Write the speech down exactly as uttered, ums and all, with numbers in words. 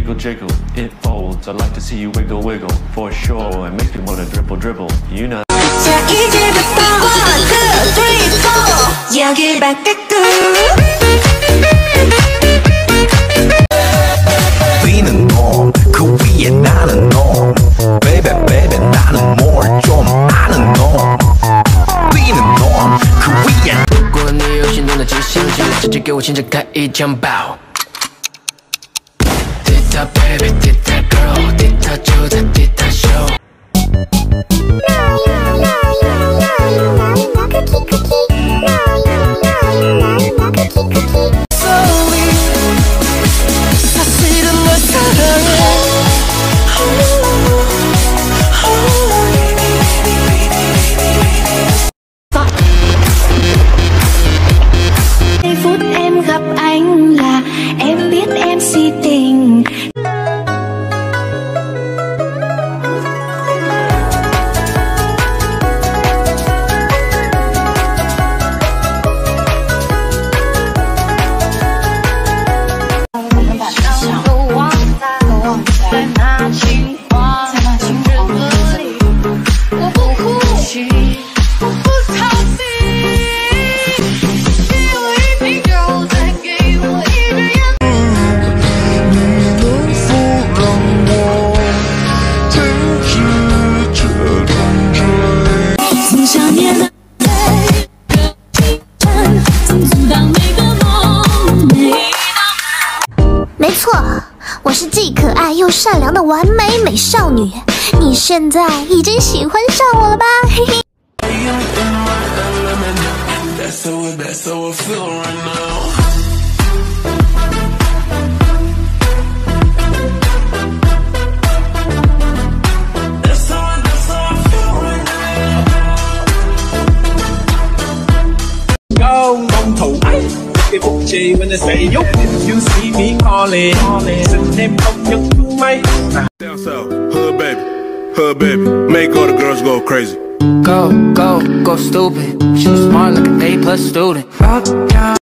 jiggle jiggle, it folds. I like to see you wiggle wiggle, for sure. It makes me wanna dribble dribble, you know. 자 이제부터 one two three four 여기 바깥구. 우리는 놈, 그 위에 나는 놈. Baby baby 나는 뭘 좀 아는 놈. 우리는 놈, 그 위에. 如果你有心动的迹象，记得直接给我亲自开一枪爆。滴答 baby， 滴答 girl， 滴答就在滴答秀。 phút em gặp anh là em biết em si tình. 没错，我是既可爱又善良的完美美少女，你现在已经喜欢上我了吧？嘿嘿。 When they say you, you see me calling, send them come to my. Down south, hood baby, hood baby, make all the girls go crazy. Go, go, go stupid. She was smart like an A plus student.